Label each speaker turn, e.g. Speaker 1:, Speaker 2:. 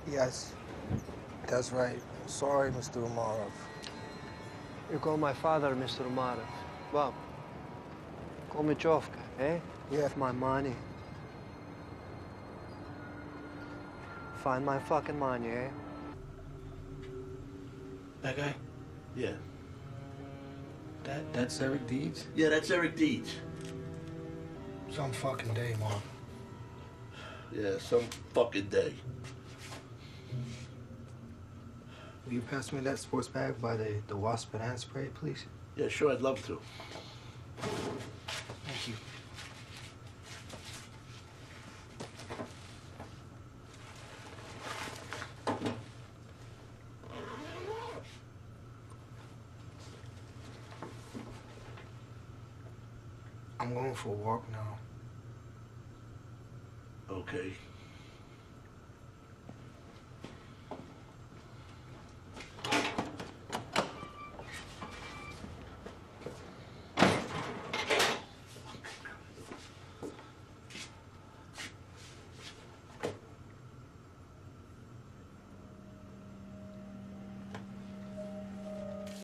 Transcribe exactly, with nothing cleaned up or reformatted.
Speaker 1: Yes, that's right. Sorry, Mister Umarov.
Speaker 2: You call my father Mister Umarov. Well, call me Chovka, eh?
Speaker 1: Yeah.
Speaker 2: My money. Find my fucking money, eh?
Speaker 3: That guy?
Speaker 4: Yeah.
Speaker 3: That that's Eric Deeds?
Speaker 4: Yeah, that's Eric Deeds.
Speaker 1: Some fucking day, Mom.
Speaker 4: Yeah, some fucking day.
Speaker 1: Will you pass me that sports bag by the, the wasp and ant spray, please?
Speaker 4: Yeah, sure, I'd love to.
Speaker 1: Thank you. I'm going for a walk now.
Speaker 4: Okay.